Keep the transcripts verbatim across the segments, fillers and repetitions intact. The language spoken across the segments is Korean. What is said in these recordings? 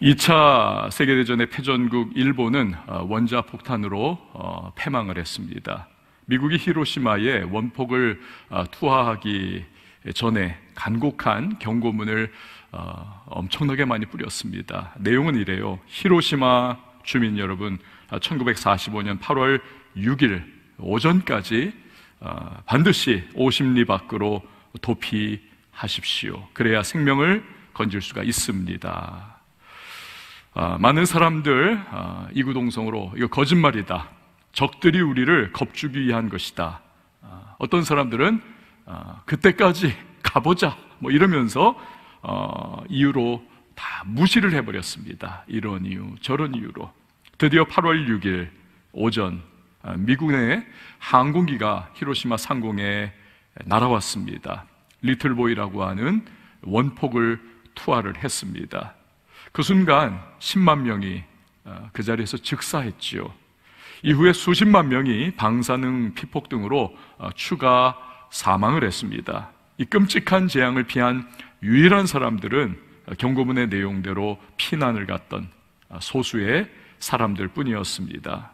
이 차 세계대전의 패전국 일본은 원자폭탄으로 패망을 했습니다. 미국이 히로시마에 원폭을 투하하기 전에 간곡한 경고문을 엄청나게 많이 뿌렸습니다. 내용은 이래요. 히로시마 주민 여러분, 천구백사십오 년 팔월 육일 오전까지 반드시 오십 리 밖으로 도피하십시오. 그래야 생명을 건질 수가 있습니다. 아, 많은 사람들 아, 이구동성으로 이거 거짓말이다, 적들이 우리를 겁주기 위한 것이다, 아, 어떤 사람들은 아, 그때까지 가보자 뭐 이러면서 어, 이유로 다 무시를 해버렸습니다. 이런 이유 저런 이유로 드디어 팔월 육일 오전 아, 미국 내 항공기가 히로시마 상공에 날아왔습니다. 리틀보이라고 하는 원폭을 투하를 했습니다. 그 순간 십만 명이 그 자리에서 즉사했지요. 이후에 수십만 명이 방사능 피폭 등으로 추가 사망을 했습니다. 이 끔찍한 재앙을 피한 유일한 사람들은 경고문의 내용대로 피난을 갔던 소수의 사람들 뿐이었습니다.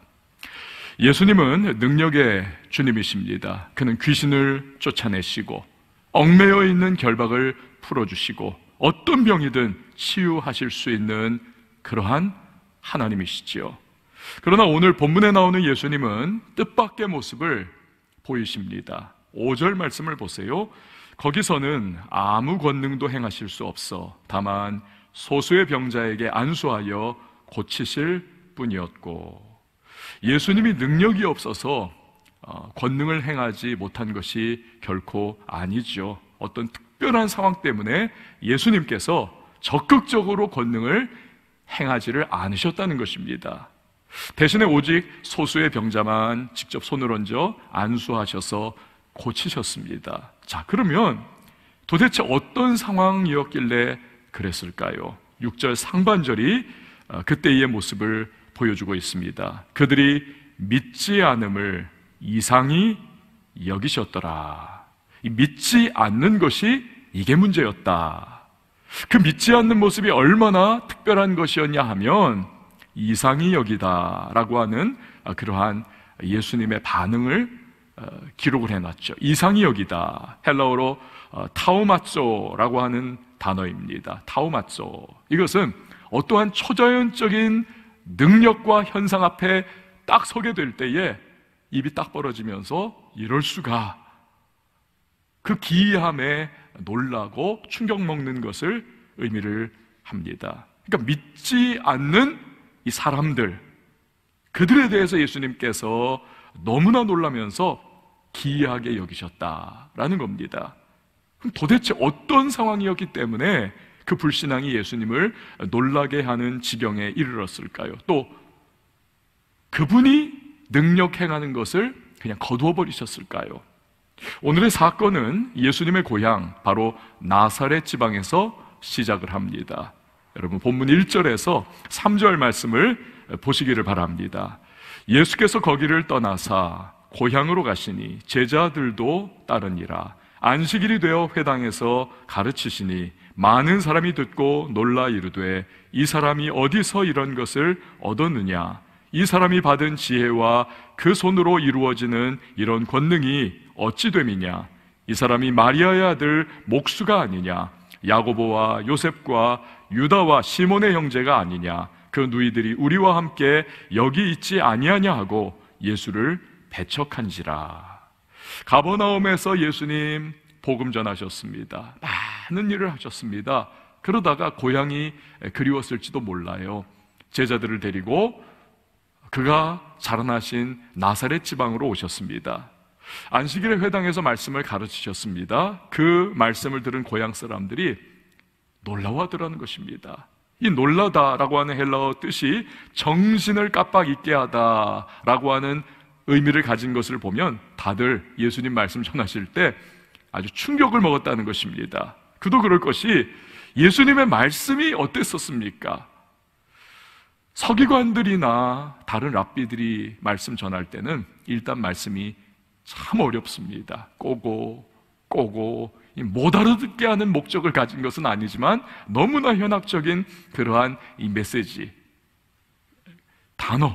예수님은 능력의 주님이십니다. 그는 귀신을 쫓아내시고 얽매여 있는 결박을 풀어주시고 어떤 병이든 치유하실 수 있는 그러한 하나님이시지요. 그러나 오늘 본문에 나오는 예수님은 뜻밖의 모습을 보이십니다. 오 절 말씀을 보세요. 거기서는 아무 권능도 행하실 수 없어 다만 소수의 병자에게 안수하여 고치실 뿐이었고, 예수님이 능력이 없어서 권능을 행하지 못한 것이 결코 아니죠. 어떤 특별한 상황 때문에 예수님께서 적극적으로 권능을 행하지를 않으셨다는 것입니다. 대신에 오직 소수의 병자만 직접 손을 얹어 안수하셔서 고치셨습니다. 자, 그러면 도대체 어떤 상황이었길래 그랬을까요? 육 절 상반절이 그때의 모습을 보여주고 있습니다. 그들이 믿지 않음을 이상히 여기셨더라. 이 믿지 않는 것이 이게 문제였다. 그 믿지 않는 모습이 얼마나 특별한 것이었냐 하면 이상히 여기다라고 하는 그러한 예수님의 반응을 기록을 해놨죠. 이상히 여기다, 헬라어로 타우마쪼라고 하는 단어입니다. 타우마쪼, 이것은 어떠한 초자연적인 능력과 현상 앞에 딱 서게 될 때에 입이 딱 벌어지면서 이럴 수가, 그 기이함에 놀라고 충격 먹는 것을 의미를 합니다. 그러니까 믿지 않는 이 사람들, 그들에 대해서 예수님께서 너무나 놀라면서 기이하게 여기셨다라는 겁니다. 그럼 도대체 어떤 상황이었기 때문에 그 불신앙이 예수님을 놀라게 하는 지경에 이르렀을까요? 또 그분이 능력 행하는 것을 그냥 거두어 버리셨을까요? 오늘의 사건은 예수님의 고향 바로 나사렛 지방에서 시작을 합니다. 여러분 본문 일 절에서 삼 절 말씀을 보시기를 바랍니다. 예수께서 거기를 떠나사 고향으로 가시니 제자들도 따르니라. 안식일이 되어 회당에서 가르치시니 많은 사람이 듣고 놀라 이르되 이 사람이 어디서 이런 것을 얻었느냐? 이 사람이 받은 지혜와 그 손으로 이루어지는 이런 권능이 어찌 됨이냐? 이 사람이 마리아의 아들 목수가 아니냐? 야고보와 요셉과 유다와 시몬의 형제가 아니냐? 그 누이들이 우리와 함께 여기 있지 아니하냐 하고 예수를 배척한지라. 가버나움에서 예수님 복음 전하셨습니다. 많은 일을 하셨습니다. 그러다가 고향이 그리웠을지도 몰라요. 제자들을 데리고 그가 자라나신 나사렛 지방으로 오셨습니다. 안식일의 회당에서 말씀을 가르치셨습니다. 그 말씀을 들은 고향 사람들이 놀라워하더라는 것입니다. 이 놀라다라고 하는 헬라어 뜻이 정신을 깜빡 잊게 하다라고 하는 의미를 가진 것을 보면 다들 예수님 말씀 전하실 때 아주 충격을 먹었다는 것입니다. 그도 그럴 것이 예수님의 말씀이 어땠었습니까? 서기관들이나 다른 랍비들이 말씀 전할 때는 일단 말씀이 참 어렵습니다. 꼬고 꼬고 못 알아듣게 하는 목적을 가진 것은 아니지만 너무나 현학적인 그러한 이 메시지, 단어,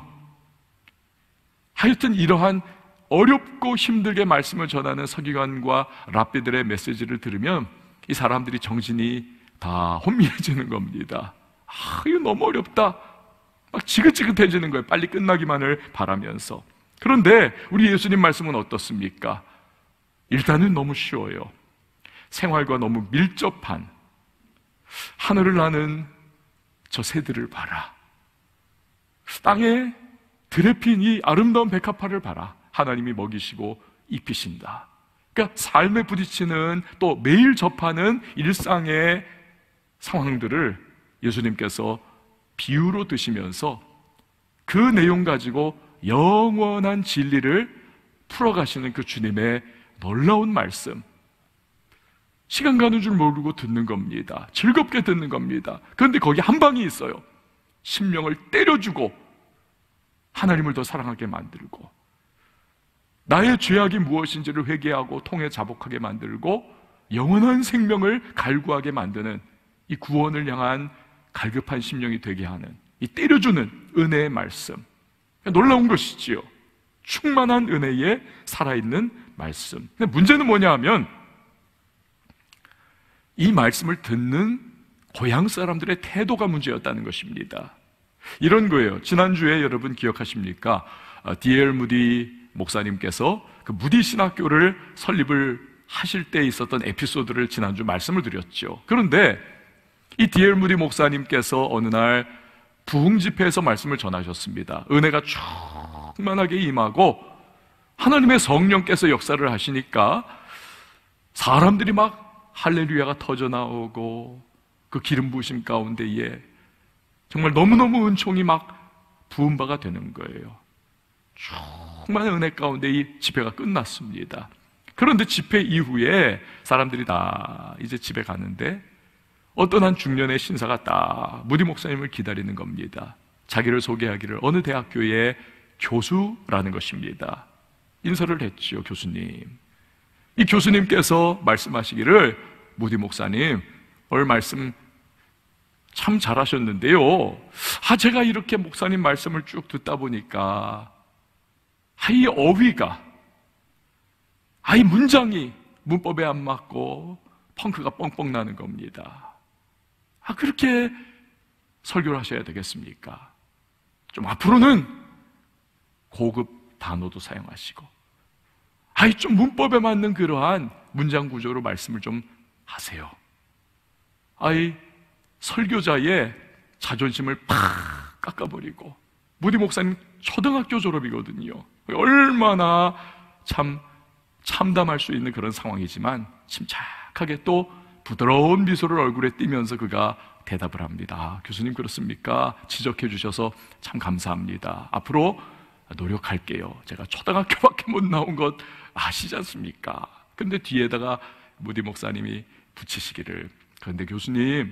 하여튼 이러한 어렵고 힘들게 말씀을 전하는 서기관과 랍비들의 메시지를 들으면 이 사람들이 정신이 다 혼미해지는 겁니다. 아, 이거 너무 어렵다. 막 지긋지긋해지는 거예요. 빨리 끝나기만을 바라면서. 그런데 우리 예수님 말씀은 어떻습니까? 일단은 너무 쉬워요. 생활과 너무 밀접한, 하늘을 나는 저 새들을 봐라. 땅에 들에 핀 이 아름다운 백합화를 봐라. 하나님이 먹이시고 입히신다. 그러니까 삶에 부딪히는, 또 매일 접하는 일상의 상황들을 예수님께서 비유로 드시면서 그 내용 가지고 영원한 진리를 풀어가시는 그 주님의 놀라운 말씀, 시간 가는 줄 모르고 듣는 겁니다. 즐겁게 듣는 겁니다. 그런데 거기 한 방이 있어요. 심령을 때려주고 하나님을 더 사랑하게 만들고, 나의 죄악이 무엇인지를 회개하고 통해 자복하게 만들고, 영원한 생명을 갈구하게 만드는 이 구원을 향한 갈급한 심령이 되게 하는 이 때려주는 은혜의 말씀, 놀라운 것이지요. 충만한 은혜에 살아있는 말씀. 근데 문제는 뭐냐 하면 이 말씀을 듣는 고향 사람들의 태도가 문제였다는 것입니다. 이런 거예요. 지난주에 여러분 기억하십니까? 디 엘 무디 목사님께서 그 무디 신학교를 설립을 하실 때 있었던 에피소드를 지난주 말씀을 드렸죠. 그런데 이 디 엘 무디 목사님께서 어느 날 부흥 집회에서 말씀을 전하셨습니다. 은혜가 충만하게 임하고 하나님의 성령께서 역사를 하시니까 사람들이 막 할렐루야가 터져 나오고, 그 기름 부으심 가운데에 정말 너무너무 은총이 막 부은 바가 되는 거예요. 충만한 은혜 가운데 이 집회가 끝났습니다. 그런데 집회 이후에 사람들이 다 이제 집에 가는데 어떤 한 중년의 신사가 딱 무디 목사님을 기다리는 겁니다. 자기를 소개하기를 어느 대학교의 교수라는 것입니다. 인사를 했죠. 교수님. 이 교수님께서 말씀하시기를, 무디 목사님, 오늘 말씀 참 잘하셨는데요, 아, 제가 이렇게 목사님 말씀을 쭉 듣다 보니까 아, 이 어휘가, 아, 이 문장이 문법에 안 맞고 펑크가 뻥뻥 나는 겁니다. 아, 그렇게 설교를 하셔야 되겠습니까? 좀 앞으로는 고급 단어도 사용하시고, 아이, 좀 문법에 맞는 그러한 문장 구조로 말씀을 좀 하세요. 아이, 설교자의 자존심을 팍 깎아버리고, 무디 목사님 초등학교 졸업이거든요. 얼마나 참 참담할 수 있는 그런 상황이지만 침착하게 또 부드러운 미소를 얼굴에 띠면서 그가 대답을 합니다. 아, 교수님 그렇습니까? 지적해 주셔서 참 감사합니다. 앞으로 노력할게요. 제가 초등학교밖에 못 나온 것 아시지 않습니까? 근데 뒤에다가 무디 목사님이 붙이시기를, 그런데 교수님,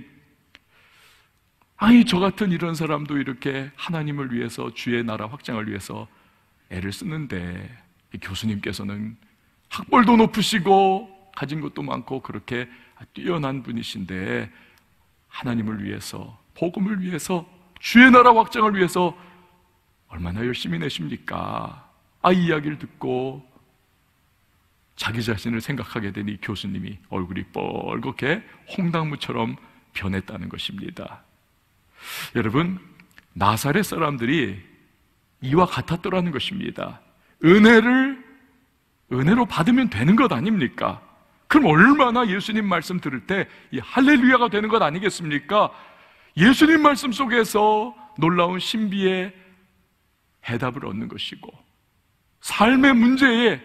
아니, 저 같은 이런 사람도 이렇게 하나님을 위해서, 주의 나라 확장을 위해서 애를 쓰는데 교수님께서는 학벌도 높으시고 가진 것도 많고 그렇게 뛰어난 분이신데 하나님을 위해서, 복음을 위해서, 주의 나라 확장을 위해서 얼마나 열심히 내십니까? 아, 이 이야기를 듣고 자기 자신을 생각하게 되니 교수님이 얼굴이 뻘겋게 홍당무처럼 변했다는 것입니다. 여러분, 나사렛 사람들이 이와 같았더라는 것입니다. 은혜를 은혜로 받으면 되는 것 아닙니까? 그럼 얼마나 예수님 말씀 들을 때 이 할렐루야가 되는 것 아니겠습니까? 예수님 말씀 속에서 놀라운 신비의 해답을 얻는 것이고, 삶의 문제에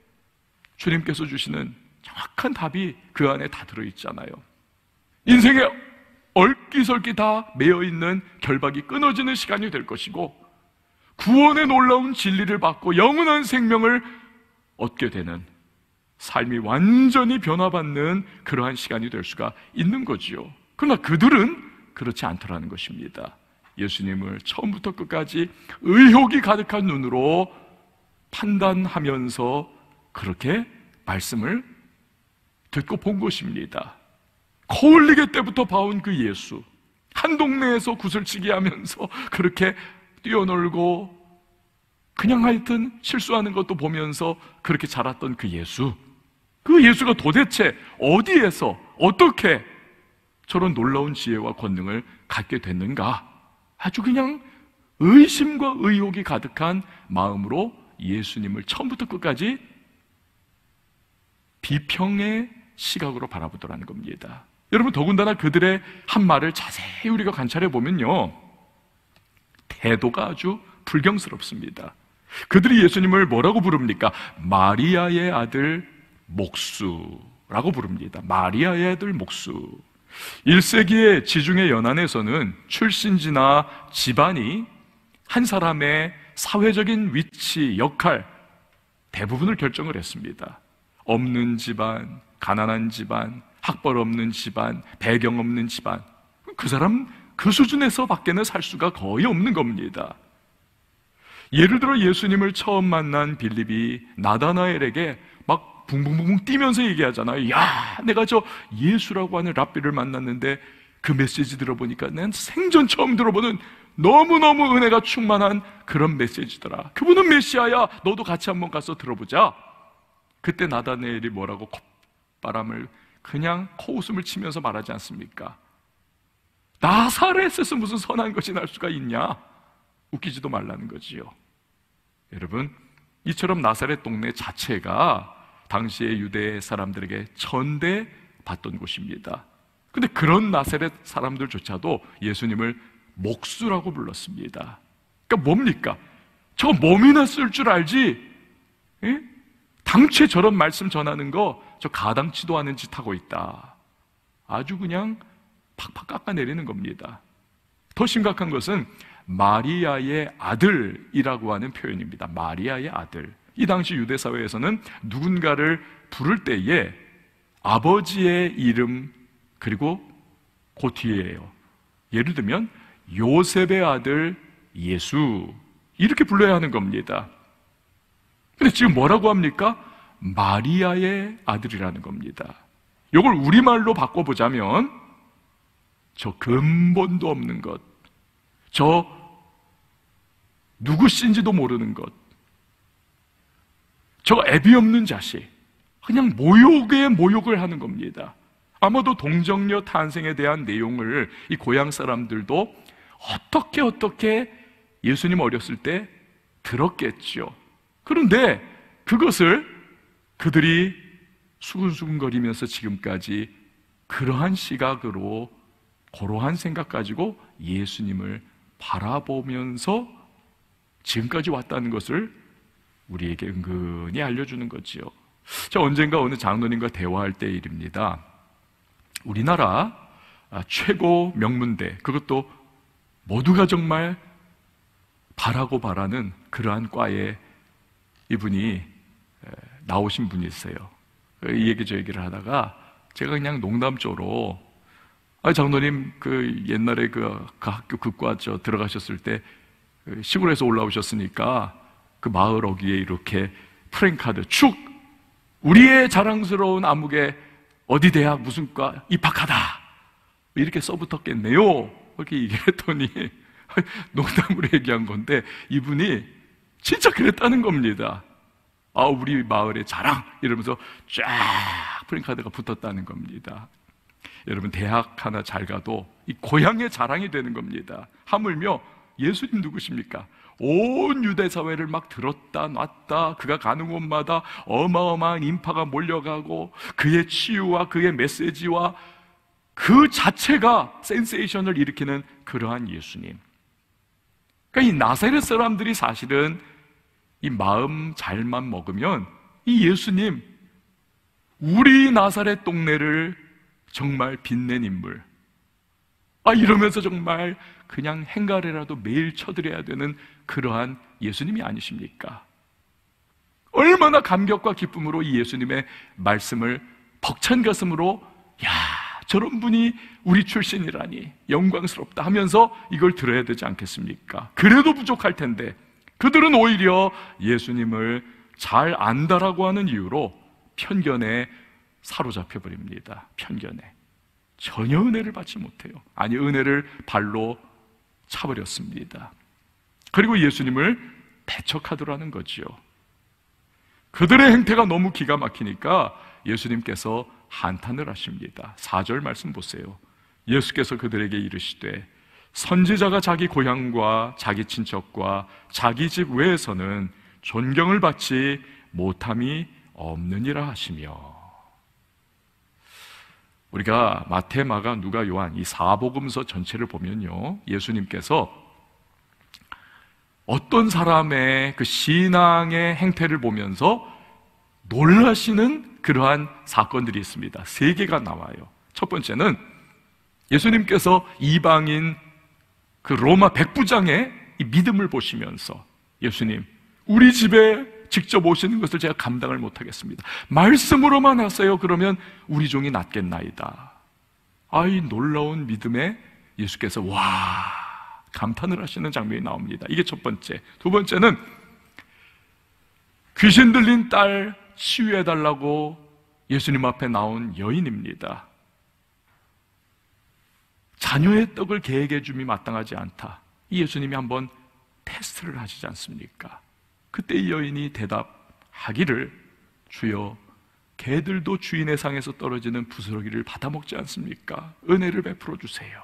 주님께서 주시는 정확한 답이 그 안에 다 들어있잖아요. 인생에 얼기설기 다 매여있는 결박이 끊어지는 시간이 될 것이고, 구원의 놀라운 진리를 받고 영원한 생명을 얻게 되는, 삶이 완전히 변화받는 그러한 시간이 될 수가 있는 거지요. 그러나 그들은 그렇지 않더라는 것입니다. 예수님을 처음부터 끝까지 의혹이 가득한 눈으로 판단하면서 그렇게 말씀을 듣고 본 것입니다. 코흘리게 때부터 봐온 그 예수, 한 동네에서 구슬치기 하면서 그렇게 뛰어놀고 그냥 하여튼 실수하는 것도 보면서 그렇게 자랐던 그 예수, 그 예수가 도대체 어디에서 어떻게 저런 놀라운 지혜와 권능을 갖게 됐는가? 아주 그냥 의심과 의혹이 가득한 마음으로 예수님을 처음부터 끝까지 비평의 시각으로 바라보더라는 겁니다. 여러분, 더군다나 그들의 한 말을 자세히 우리가 관찰해 보면요, 태도가 아주 불경스럽습니다. 그들이 예수님을 뭐라고 부릅니까? 마리아의 아들 목수라고 부릅니다. 마리아의 아들 목수. 일 세기의 지중해 연안에서는 출신지나 집안이 한 사람의 사회적인 위치, 역할 대부분을 결정을 했습니다. 없는 집안, 가난한 집안, 학벌 없는 집안, 배경 없는 집안, 그 사람 그 수준에서 밖에는 살 수가 거의 없는 겁니다. 예를 들어 예수님을 처음 만난 빌립이 나다나엘에게 막 붕붕붕 뛰면서 얘기하잖아요. 야, 내가 저 예수라고 하는 랍비를 만났는데 그 메시지 들어보니까 난 생전 처음 들어보는 너무너무 은혜가 충만한 그런 메시지더라. 그분은 메시아야. 너도 같이 한번 가서 들어보자. 그때 나다나엘이 뭐라고 콧바람을 그냥 코웃음을 치면서 말하지 않습니까? 나사렛에서 무슨 선한 것이 날 수가 있냐? 웃기지도 말라는 거지요. 여러분, 이처럼 나사렛 동네 자체가 당시의 유대 사람들에게 전대받던 곳입니다. 근데 그런 나사렛 사람들조차도 예수님을 목수라고 불렀습니다. 그러니까 뭡니까? 저 몸이나 쓸 줄 알지? 예? 당최 저런 말씀 전하는 거 저 가당치도 않은 짓 하고 있다. 아주 그냥 팍팍 깎아내리는 겁니다. 더 심각한 것은 마리아의 아들이라고 하는 표현입니다. 마리아의 아들. 이 당시 유대 사회에서는 누군가를 부를 때에 아버지의 이름 그리고 그 뒤에요. 예를 들면 요셉의 아들 예수, 이렇게 불러야 하는 겁니다. 근데 지금 뭐라고 합니까? 마리아의 아들이라는 겁니다. 이걸 우리말로 바꿔보자면 저 근본도 없는 것, 저 누구신지도 모르는 것, 저 애비 없는 자식, 그냥 모욕에 모욕을 하는 겁니다. 아마도 동정녀 탄생에 대한 내용을 이 고향 사람들도 어떻게 어떻게 예수님 어렸을 때 들었겠죠. 그런데 그것을 그들이 수근수근거리면서 지금까지 그러한 시각으로, 고러한 생각 가지고 예수님을 바라보면서 지금까지 왔다는 것을 우리에게 은근히 알려주는 거지요. 저 언젠가 어느 장로님과 대화할 때 일입니다. 우리나라 최고 명문대, 그것도 모두가 정말 바라고 바라는 그러한 과에 이분이 나오신 분이 있어요. 이 얘기 저 얘기를 하다가 제가 그냥 농담조로 아, 장로님 그 옛날에 그, 그 학교 그과 저 들어가셨을 때 시골에서 올라오셨으니까 그 마을 어귀에 이렇게 프랭카드 축 우리의 자랑스러운 암흑에 어디 대학 무슨 과 입학하다 이렇게 써붙었겠네요. 이렇게 얘기를 했더니 농담으로 얘기한 건데 이분이 진짜 그랬다는 겁니다. 아, 우리 마을의 자랑 이러면서 쫙 프랭카드가 붙었다는 겁니다. 여러분, 대학 하나 잘 가도 이 고향의 자랑이 되는 겁니다. 하물며 예수님 누구십니까? 온 유대 사회를 막 들었다 놨다 그가 가는 곳마다 어마어마한 인파가 몰려가고 그의 치유와 그의 메시지와 그 자체가 센세이션을 일으키는 그러한 예수님. 그러니까 이 나사렛 사람들이 사실은 이 마음 잘만 먹으면 이 예수님, 우리 나사렛 동네를 정말 빛낸 인물, 아 이러면서 정말 그냥 행가래라도 매일 쳐드려야 되는 그러한 예수님이 아니십니까? 얼마나 감격과 기쁨으로 이 예수님의 말씀을 벅찬 가슴으로 야, 저런 분이 우리 출신이라니 영광스럽다 하면서 이걸 들어야 되지 않겠습니까? 그래도 부족할 텐데 그들은 오히려 예수님을 잘 안다라고 하는 이유로 편견에 사로잡혀 버립니다. 편견에. 전혀 은혜를 받지 못해요. 아니, 은혜를 발로 차버렸습니다. 그리고 예수님을 배척하더라는 거지요. 그들의 행태가 너무 기가 막히니까 예수님께서 한탄을 하십니다. 사 절 말씀 보세요. 예수께서 그들에게 이르시되 선지자가 자기 고향과 자기 친척과 자기 집 외에서는 존경을 받지 못함이 없느니라 하시며, 우리가 마태, 마가, 누가, 요한 이 사복음서 전체를 보면요, 예수님께서 어떤 사람의 그 신앙의 행태를 보면서 놀라시는 그러한 사건들이 있습니다. 세 개가 나와요. 첫 번째는 예수님께서 이방인 그 로마 백부장의 이 믿음을 보시면서, 예수님, 우리 집에 직접 오시는 것을 제가 감당을 못하겠습니다. 말씀으로만 하세요. 그러면 우리 종이 낫겠나이다. 아이 놀라운 믿음에 예수께서 와 감탄을 하시는 장면이 나옵니다. 이게 첫 번째. 두 번째는 귀신 들린 딸 치유해달라고 예수님 앞에 나온 여인입니다. 자녀의 떡을 개에게 줌이 마땅하지 않다. 이 예수님이 한번 테스트를 하시지 않습니까? 그때 이 여인이 대답하기를, 주여, 개들도 주인의 상에서 떨어지는 부스러기를 받아먹지 않습니까? 은혜를 베풀어 주세요.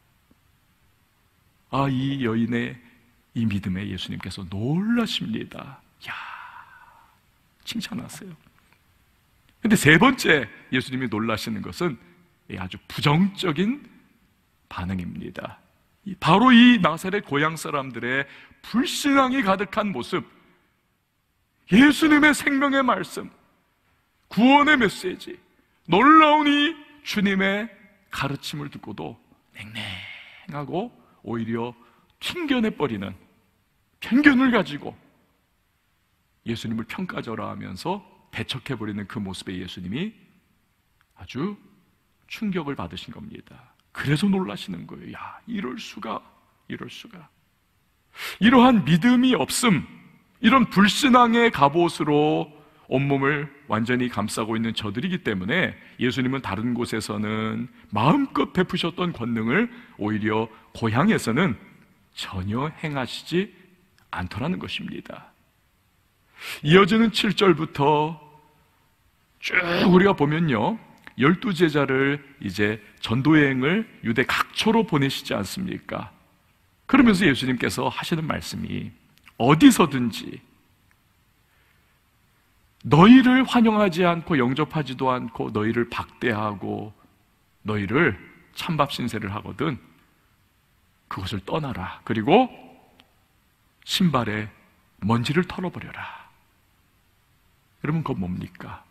아, 이 여인의 이 믿음에 예수님께서 놀라십니다. 야, 칭찬하세요. 근데 세 번째 예수님이 놀라시는 것은 아주 부정적인 반응입니다. 바로 이 나사렛 고향 사람들의 불신앙이 가득한 모습, 예수님의 생명의 말씀, 구원의 메시지, 놀라운 이 주님의 가르침을 듣고도 냉랭하고 오히려 튕겨내버리는 편견을 가지고 예수님을 평가절하하면서 배척해버리는 그 모습에 예수님이 아주 충격을 받으신 겁니다. 그래서 놀라시는 거예요. 야, 이럴 수가, 이럴 수가. 이러한 믿음이 없음, 이런 불신앙의 갑옷으로 온몸을 완전히 감싸고 있는 저들이기 때문에 예수님은 다른 곳에서는 마음껏 베푸셨던 권능을 오히려 고향에서는 전혀 행하시지 않더라는 것입니다. 이어지는 칠 절부터 쭉 우리가 보면요, 열두 제자를 이제 전도여행을 유대 각처로 보내시지 않습니까? 그러면서 예수님께서 하시는 말씀이, 어디서든지 너희를 환영하지 않고 영접하지도 않고 너희를 박대하고 너희를 찬밥 신세를 하거든 그것을 떠나라. 그리고 신발에 먼지를 털어버려라. 여러분, 그건 뭡니까?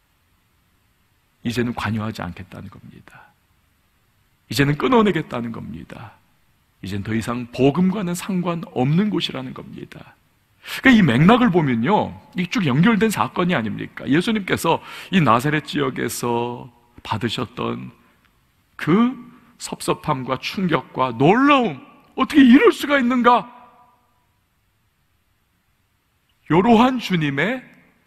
이제는 관여하지 않겠다는 겁니다. 이제는 끊어내겠다는 겁니다. 이젠 더 이상 복음과는 상관없는 곳이라는 겁니다. 그러니까 이 맥락을 보면요, 이 쭉 연결된 사건이 아닙니까? 예수님께서 이 나사렛 지역에서 받으셨던 그 섭섭함과 충격과 놀라움, 어떻게 이럴 수가 있는가? 이러한 주님의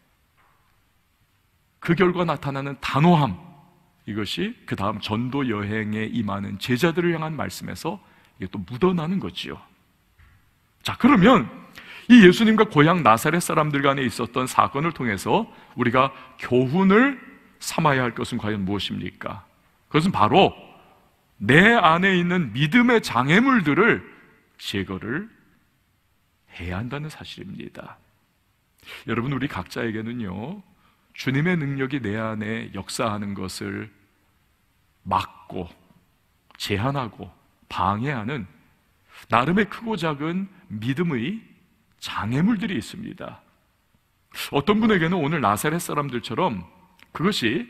그 결과 나타나는 단호함, 이것이 그 다음 전도 여행에 임하는 제자들을 향한 말씀에서 이게 또 묻어나는 거지요. 자, 그러면 이 예수님과 고향 나사렛 사람들 간에 있었던 사건을 통해서 우리가 교훈을 삼아야 할 것은 과연 무엇입니까? 그것은 바로 내 안에 있는 믿음의 장애물들을 제거를 해야 한다는 사실입니다. 여러분, 우리 각자에게는요, 주님의 능력이 내 안에 역사하는 것을 막고 제한하고 방해하는 나름의 크고 작은 믿음의 장애물들이 있습니다. 어떤 분에게는 오늘 나사렛 사람들처럼 그것이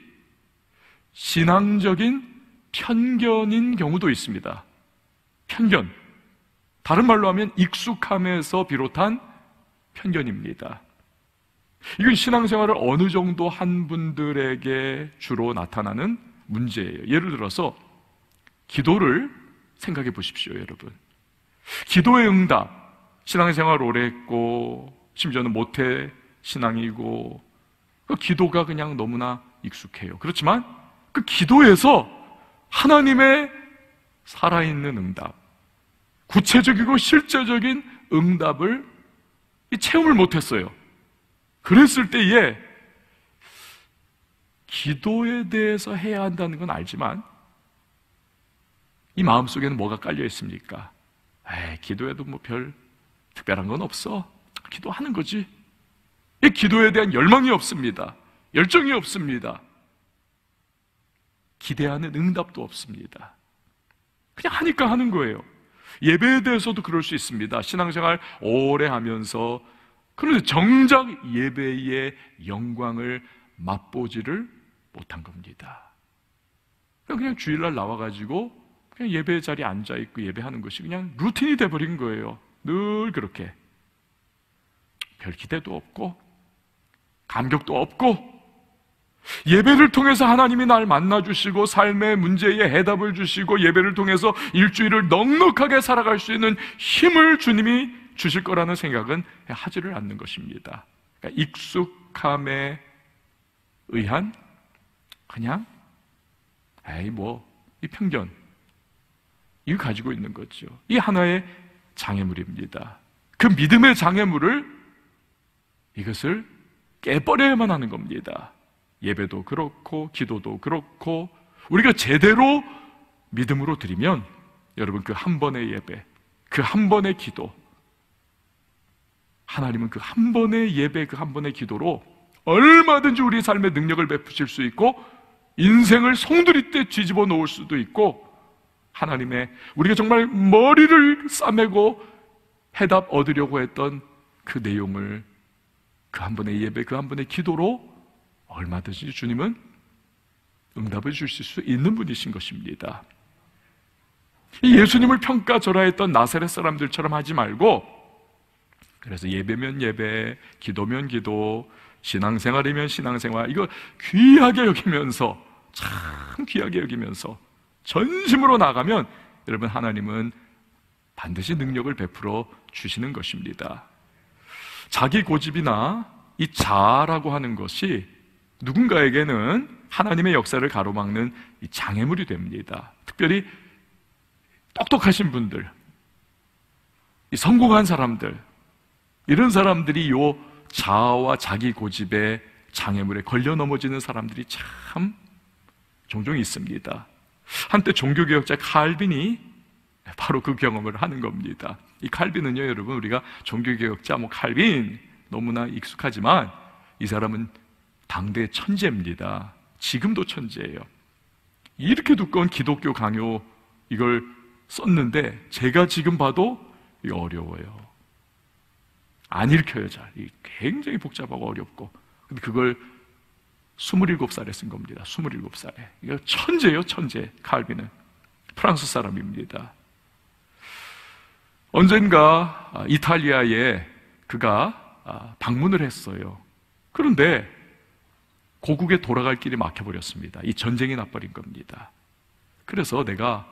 신앙적인 편견인 경우도 있습니다. 편견, 다른 말로 하면 익숙함에서 비롯한 편견입니다. 이건 신앙생활을 어느 정도 한 분들에게 주로 나타나는 문제예요. 예를 들어서 기도를 생각해 보십시오, 여러분. 기도의 응답, 신앙생활 오래 했고 심지어는 모태 신앙이고 그 기도가 그냥 너무나 익숙해요. 그렇지만 그 기도에서 하나님의 살아있는 응답, 구체적이고 실제적인 응답을 체험을 못했어요. 그랬을 때에 기도에 대해서 해야 한다는 건 알지만 이 마음속에는 뭐가 깔려 있습니까? 에이, 기도에도 뭐 별 특별한 건 없어. 기도하는 거지. 이 기도에 대한 열망이 없습니다. 열정이 없습니다. 기대하는 응답도 없습니다. 그냥 하니까 하는 거예요. 예배에 대해서도 그럴 수 있습니다. 신앙생활 오래 하면서 그런데 정작 예배의 영광을 맛보지를 못한 겁니다. 그냥 주일날 나와가지고 그냥 예배 자리에 앉아있고 예배하는 것이 그냥 루틴이 돼버린 거예요. 늘 그렇게 별 기대도 없고 감격도 없고, 예배를 통해서 하나님이 날 만나주시고 삶의 문제에 해답을 주시고 예배를 통해서 일주일을 넉넉하게 살아갈 수 있는 힘을 주님이 주실 거라는 생각은 하지를 않는 것입니다. 그러니까 익숙함에 의한 그냥 에이 뭐 이 편견, 이거 가지고 있는 거죠. 이 하나의 장애물입니다. 그 믿음의 장애물을, 이것을 깨버려야만 하는 겁니다. 예배도 그렇고 기도도 그렇고 우리가 제대로 믿음으로 드리면 여러분 그 한 번의 예배, 그 한 번의 기도, 하나님은 그 한 번의 예배, 그 한 번의 기도로 얼마든지 우리 삶의 능력을 베푸실 수 있고 인생을 송두리 때 뒤집어 놓을 수도 있고, 하나님의 우리가 정말 머리를 싸매고 해답 얻으려고 했던 그 내용을 그 한 번의 예배, 그 한 번의 기도로 얼마든지 주님은 응답을 주실 수 있는 분이신 것입니다. 이 예수님을 평가절하했던 나사렛 사람들처럼 하지 말고, 그래서 예배면 예배, 기도면 기도, 신앙생활이면 신앙생활, 이거 귀하게 여기면서, 참 귀하게 여기면서 전심으로 나가면 여러분 하나님은 반드시 능력을 베풀어 주시는 것입니다. 자기 고집이나 이 자아라고 하는 것이 누군가에게는 하나님의 역사를 가로막는 이 장애물이 됩니다. 특별히 똑똑하신 분들, 이 성공한 사람들, 이런 사람들이 요 자아와 자기 고집의 장애물에 걸려 넘어지는 사람들이 참 종종 있습니다. 한때 종교개혁자 칼빈이 바로 그 경험을 하는 겁니다. 이 칼빈은요, 여러분, 우리가 종교개혁자 뭐 칼빈 너무나 익숙하지만 이 사람은 당대의 천재입니다. 지금도 천재예요. 이렇게 두꺼운 기독교 강요 이걸 썼는데 제가 지금 봐도 이거 어려워요. 안 읽혀요, 잘. 굉장히 복잡하고 어렵고. 근데 그걸 스물일곱 살에 쓴 겁니다. 스물일곱 살에. 이거 천재예요, 천재. 칼빈은 프랑스 사람입니다. 언젠가 이탈리아에 그가 방문을 했어요. 그런데 고국에 돌아갈 길이 막혀버렸습니다. 이 전쟁이 나버린 겁니다. 그래서 내가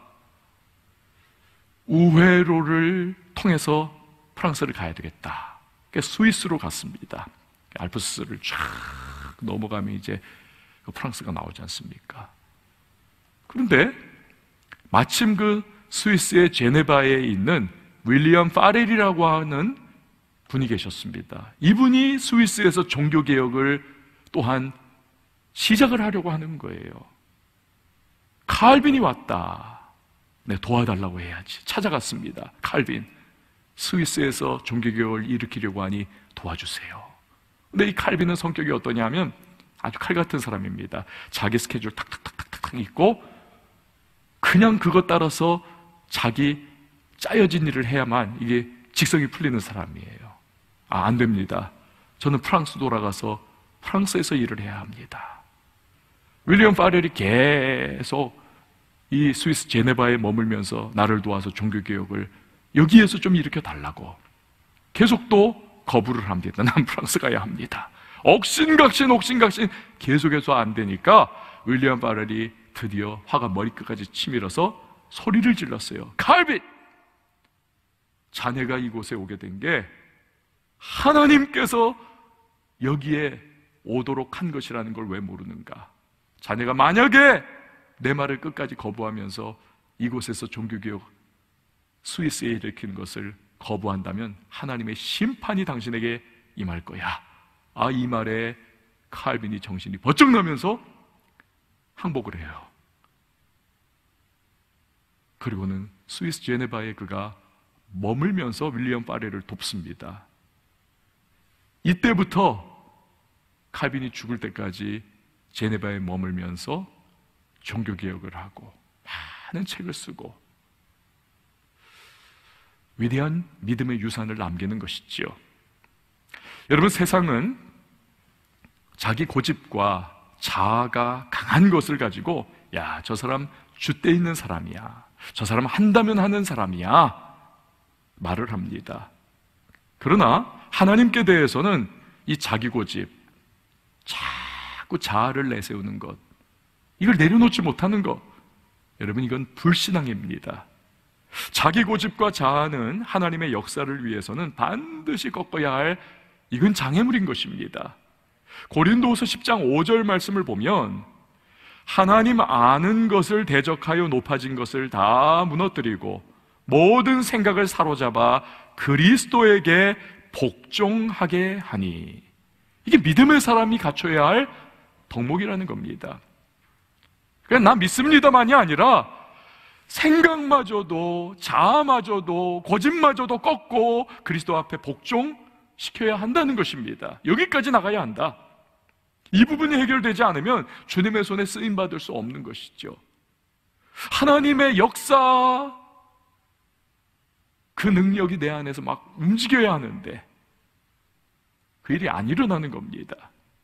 우회로를 통해서 프랑스를 가야 되겠다. 그래서 스위스로 갔습니다. 알프스를 쫙 넘어가면 이제 프랑스가 나오지 않습니까? 그런데 마침 그 스위스의 제네바에 있는 윌리엄 파렐이라고 하는 분이 계셨습니다. 이분이 스위스에서 종교개혁을 또한 시작을 하려고 하는 거예요. 칼빈이 왔다. 네, 도와달라고 해야지. 찾아갔습니다. 칼빈, 스위스에서 종교개혁을 일으키려고 하니 도와주세요. 근데 이 칼빈은 성격이 어떠냐면 아주 칼 같은 사람입니다. 자기 스케줄 탁탁탁탁탁 있고 그냥 그것 따라서 자기 짜여진 일을 해야만 이게 직성이 풀리는 사람이에요. 아, 안 됩니다. 저는 프랑스 돌아가서 프랑스에서 일을 해야 합니다. 윌리엄 파렐이 계속 이 스위스 제네바에 머물면서 나를 도와서 종교개혁을 여기에서 좀 일으켜 달라고 계속 또 거부를 합니다. 난 프랑스 가야 합니다. 옥신각신 옥신각신 계속해서 안 되니까 윌리엄 파렐이 드디어 화가 머리끝까지 치밀어서 소리를 질렀어요. 칼빈! 자네가 이곳에 오게 된 게 하나님께서 여기에 오도록 한 것이라는 걸 왜 모르는가? 자녀가 만약에 내 말을 끝까지 거부하면서 이곳에서 종교개혁 스위스에 일으키는 것을 거부한다면 하나님의 심판이 당신에게 임할 거야. 아, 이 말에 칼빈이 정신이 번쩍 나면서 항복을 해요. 그리고는 스위스 제네바에 그가 머물면서 윌리엄 파레를 돕습니다. 이때부터 칼빈이 죽을 때까지 제네바에 머물면서 종교개혁을 하고 많은 책을 쓰고 위대한 믿음의 유산을 남기는 것이지요. 여러분, 세상은 자기 고집과 자아가 강한 것을 가지고 야, 저 사람 줏대 있는 사람이야, 저 사람 한다면 하는 사람이야 말을 합니다. 그러나 하나님께 대해서는 이 자기 고집, 자꾸 자아를 내세우는 것, 이걸 내려놓지 못하는 것, 여러분, 이건 불신앙입니다. 자기 고집과 자아는 하나님의 역사를 위해서는 반드시 꺾어야 할, 이건 장애물인 것입니다. 고린도후서 십 장 오 절 말씀을 보면 하나님 아는 것을 대적하여 높아진 것을 다 무너뜨리고 모든 생각을 사로잡아 그리스도에게 복종하게 하니, 이게 믿음의 사람이 갖춰야 할 덕목이라는 겁니다. 그냥 나 믿습니다만이 아니라 생각마저도 자아마저도 고집마저도 꺾고 그리스도 앞에 복종시켜야 한다는 것입니다. 여기까지 나가야 한다. 이 부분이 해결되지 않으면 주님의 손에 쓰임받을 수 없는 것이죠. 하나님의 역사, 그 능력이 내 안에서 막 움직여야 하는데 그 일이 안 일어나는 겁니다.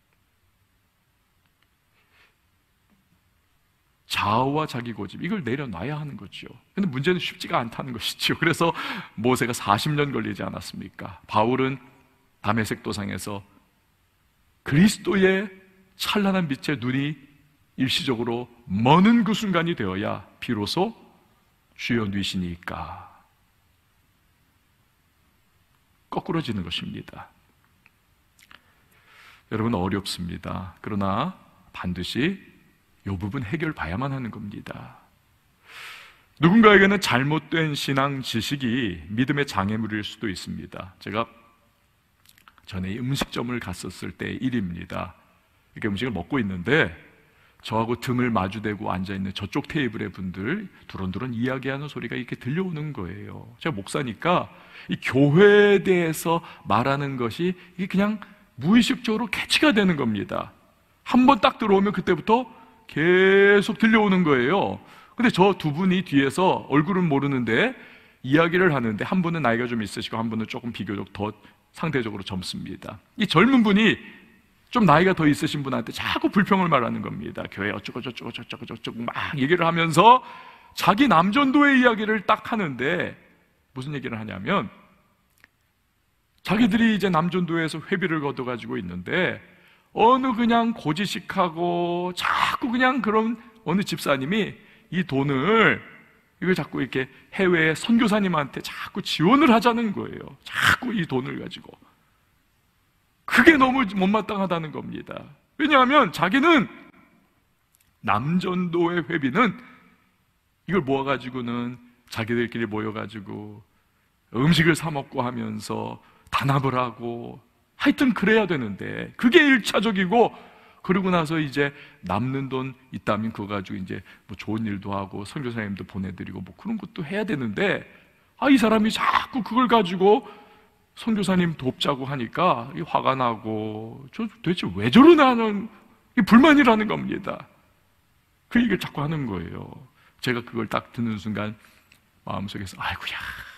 자아와 자기 고집, 이걸 내려놔야 하는 거죠. 근데 문제는 쉽지가 않다는 것이죠. 그래서 모세가 사십 년 걸리지 않았습니까? 바울은 다메섹 도상에서 그리스도의 찬란한 빛에 눈이 일시적으로 머는 그 순간이 되어야 비로소 주여 뉘시니까 거꾸러지는 것입니다. 여러분, 어렵습니다. 그러나 반드시 이 부분 해결 봐야만 하는 겁니다. 누군가에게는 잘못된 신앙 지식이 믿음의 장애물일 수도 있습니다. 제가 전에 음식점을 갔었을 때 일입니다. 이렇게 음식을 먹고 있는데 저하고 등을 마주대고 앉아있는 저쪽 테이블의 분들 두런두런 이야기하는 소리가 이렇게 들려오는 거예요. 제가 목사니까 이 교회에 대해서 말하는 것이 이게 그냥 무의식적으로 캐치가 되는 겁니다. 한번 딱 들어오면 그때부터 계속 들려오는 거예요. 근데 저 두 분이 뒤에서 얼굴은 모르는데 이야기를 하는데 한 분은 나이가 좀 있으시고 한 분은 조금 비교적 더 상대적으로 젊습니다. 이 젊은 분이 좀 나이가 더 있으신 분한테 자꾸 불평을 말하는 겁니다. 교회 어쩌고 저쩌고 저쩌고 저쩌고 막 얘기를 하면서 자기 남전도의 이야기를 딱 하는데 무슨 얘기를 하냐면 자기들이 이제 남전도에서 회비를 걷어가지고 있는데 어느 그냥 고지식하고 자꾸 그냥 그런 어느 집사님이 이 돈을 이걸 자꾸 이렇게 해외 선교사님한테 자꾸 지원을 하자는 거예요. 자꾸 이 돈을 가지고. 그게 너무 못마땅하다는 겁니다. 왜냐하면 자기는 남전도의 회비는 이걸 모아가지고는 자기들끼리 모여가지고 음식을 사 먹고 하면서 단합을 하고 하여튼 그래야 되는데 그게 일차적이고, 그러고 나서 이제 남는 돈 있다면 그거 가지고 이제 뭐 좋은 일도 하고 선교사님도 보내드리고 뭐 그런 것도 해야 되는데, 아, 이 사람이 자꾸 그걸 가지고 선교사님 돕자고 하니까 화가 나고 저 도대체 왜 저러나 하는 불만이라는 겁니다. 그 얘기를 자꾸 하는 거예요. 제가 그걸 딱 듣는 순간 마음속에서 아이고야,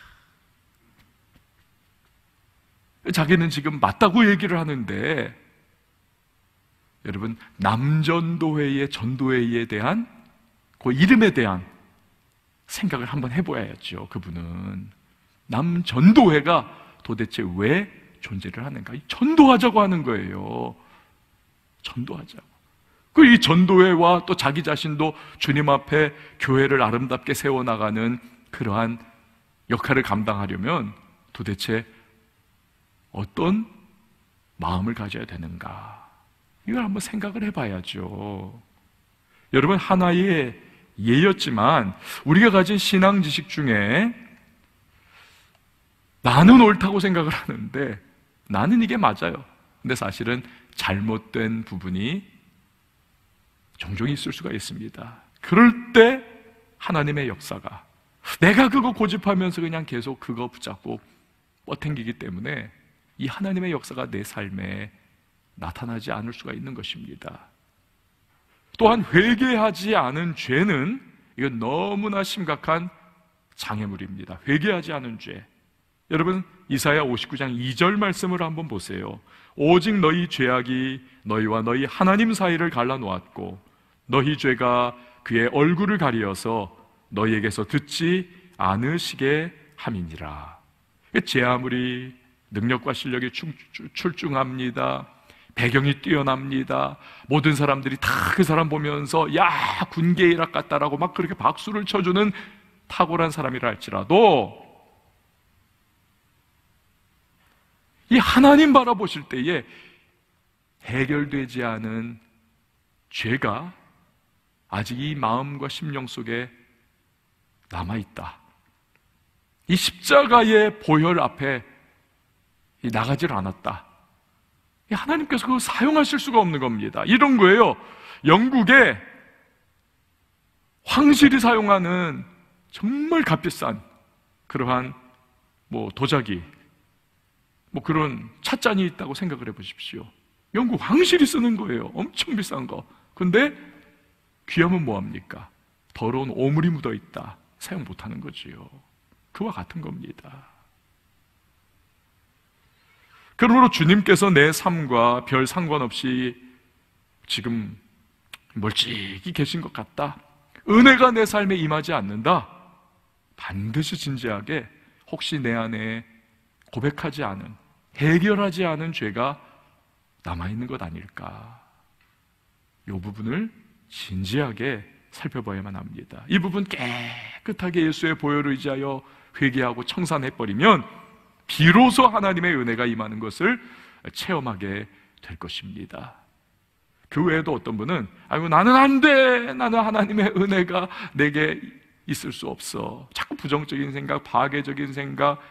자기는 지금 맞다고 얘기를 하는데, 여러분, 남전도회의 전도회에 대한 그 이름에 대한 생각을 한번 해봐야죠. 그분은 남전도회가 도대체 왜 존재를 하는가? 전도하자고 하는 거예요. 전도하자고. 그 이 전도회와 또 자기 자신도 주님 앞에 교회를 아름답게 세워나가는 그러한 역할을 감당하려면 도대체 어떤 마음을 가져야 되는가? 이걸 한번 생각을 해봐야죠. 여러분, 하나의 예였지만 우리가 가진 신앙 지식 중에 나는 옳다고 생각을 하는데 나는 이게 맞아요. 근데 사실은 잘못된 부분이 종종 있을 수가 있습니다. 그럴 때 하나님의 역사가, 내가 그거 고집하면서 그냥 계속 그거 붙잡고 뻗탱기기 때문에 이 하나님의 역사가 내 삶에 나타나지 않을 수가 있는 것입니다. 또한 회개하지 않은 죄는 이건 너무나 심각한 장애물입니다. 회개하지 않은 죄. 여러분, 이사야 오십구 장 이 절 말씀을 한번 보세요. 오직 너희 죄악이 너희와 너희 하나님 사이를 갈라놓았고 너희 죄가 그의 얼굴을 가리어서 너희에게서 듣지 않으시게 함이니라. 제 아무리 능력과 실력이 출중합니다, 배경이 뛰어납니다, 모든 사람들이 다 그 사람 보면서 야 군계 일학 같다라고 막 그렇게 박수를 쳐주는 탁월한 사람이라 할지라도 이 하나님 바라보실 때에 해결되지 않은 죄가 아직 이 마음과 심령 속에 남아있다. 이 십자가의 보혈 앞에 나가질 않았다. 하나님께서 그거 사용하실 수가 없는 겁니다. 이런 거예요. 영국에 황실이 사용하는 정말 값비싼 그러한 뭐 도자기, 뭐 그런 찻잔이 있다고 생각을 해보십시오. 영국 황실이 쓰는 거예요. 엄청 비싼 거. 근데 귀하면 뭐합니까? 더러운 오물이 묻어있다. 사용 못하는 거지요. 그와 같은 겁니다. 그러므로 주님께서 내 삶과 별 상관없이 지금 멀찍이 계신 것 같다, 은혜가 내 삶에 임하지 않는다, 반드시 진지하게 혹시 내 안에 고백하지 않은, 해결하지 않은 죄가 남아있는 것 아닐까, 이 부분을 진지하게 살펴봐야만 합니다. 이 부분 깨끗하게 예수의 보혈을 의지하여 회개하고 청산해버리면 비로소 하나님의 은혜가 임하는 것을 체험하게 될 것입니다. 그 외에도 어떤 분은 아이고 나는 안 돼, 나는 하나님의 은혜가 내게 있을 수 없어, 자꾸 부정적인 생각, 파괴적인 생각,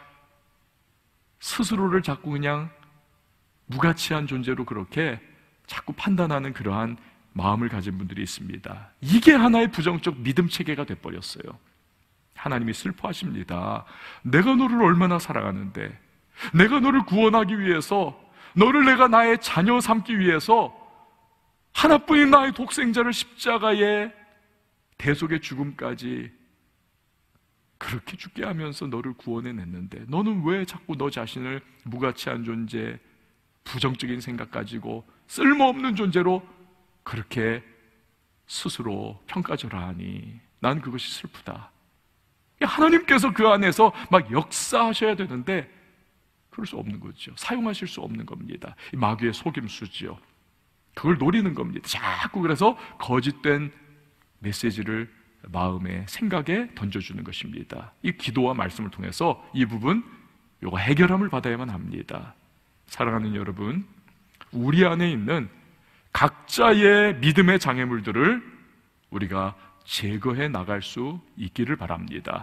스스로를 자꾸 그냥 무가치한 존재로 그렇게 자꾸 판단하는 그러한 마음을 가진 분들이 있습니다. 이게 하나의 부정적 믿음 체계가 돼버렸어요. 하나님이 슬퍼하십니다. 내가 너를 얼마나 사랑하는데, 내가 너를 구원하기 위해서, 너를 내가 나의 자녀 삼기 위해서 하나뿐인 나의 독생자를 십자가에 대속의 죽음까지 그렇게 죽게 하면서 너를 구원해냈는데 너는 왜 자꾸 너 자신을 무가치한 존재, 부정적인 생각 가지고 쓸모없는 존재로 그렇게 스스로 평가절하하니? 난 그것이 슬프다. 하나님께서 그 안에서 막 역사하셔야 되는데 그럴 수 없는 거죠. 사용하실 수 없는 겁니다. 이 마귀의 속임수지요. 그걸 노리는 겁니다. 자꾸 그래서 거짓된 메시지를 마음에, 생각에 던져주는 것입니다. 이 기도와 말씀을 통해서 이 부분, 요거 해결함을 받아야만 합니다. 사랑하는 여러분, 우리 안에 있는 각자의 믿음의 장애물들을 우리가 제거해 나갈 수 있기를 바랍니다.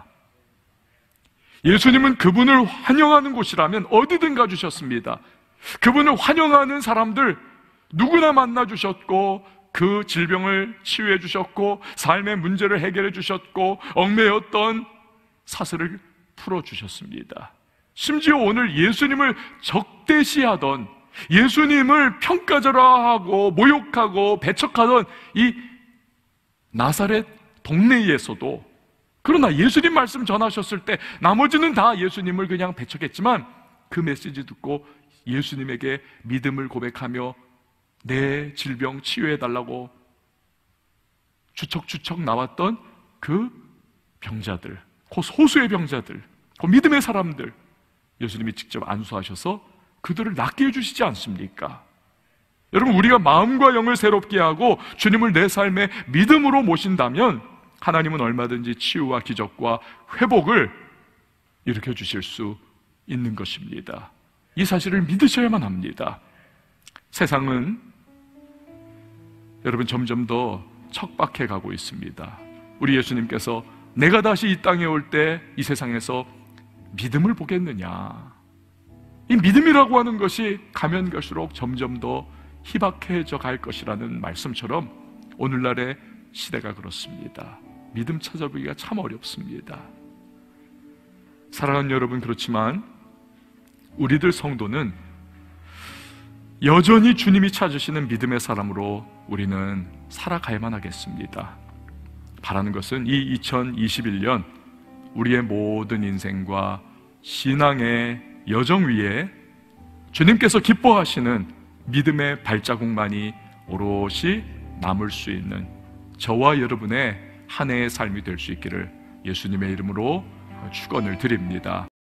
예수님은 그분을 환영하는 곳이라면 어디든 가주셨습니다. 그분을 환영하는 사람들 누구나 만나주셨고, 그 질병을 치유해 주셨고, 삶의 문제를 해결해 주셨고, 얽매였던 사슬을 풀어주셨습니다. 심지어 오늘 예수님을 적대시하던, 예수님을 평가절하하고 모욕하고 배척하던 이 나사렛 동네에서도, 그러나 예수님 말씀 전하셨을 때 나머지는 다 예수님을 그냥 배척했지만 그 메시지 듣고 예수님에게 믿음을 고백하며 내 질병 치유해달라고 주척주척 나왔던 그 병자들, 그 소수의 병자들, 그 믿음의 사람들, 예수님이 직접 안수하셔서 그들을 낫게 해주시지 않습니까? 여러분, 우리가 마음과 영을 새롭게 하고 주님을 내 삶에 믿음으로 모신다면 하나님은 얼마든지 치유와 기적과 회복을 일으켜 주실 수 있는 것입니다. 이 사실을 믿으셔야만 합니다. 세상은 여러분 점점 더 척박해 가고 있습니다. 우리 예수님께서 내가 다시 이 땅에 올 때 이 세상에서 믿음을 보겠느냐, 이 믿음이라고 하는 것이 가면 갈수록 점점 더 희박해져 갈 것이라는 말씀처럼 오늘날의 시대가 그렇습니다. 믿음 찾아보기가 참 어렵습니다. 사랑하는 여러분, 그렇지만 우리들 성도는 여전히 주님이 찾으시는 믿음의 사람으로 우리는 살아가야만 하겠습니다. 바라는 것은 이 이천이십일 년 우리의 모든 인생과 신앙의 여정 위에 주님께서 기뻐하시는 믿음의 발자국만이 오롯이 남을 수 있는 저와 여러분의 한 해의 삶이 될 수 있기를 예수님의 이름으로 축원을 드립니다.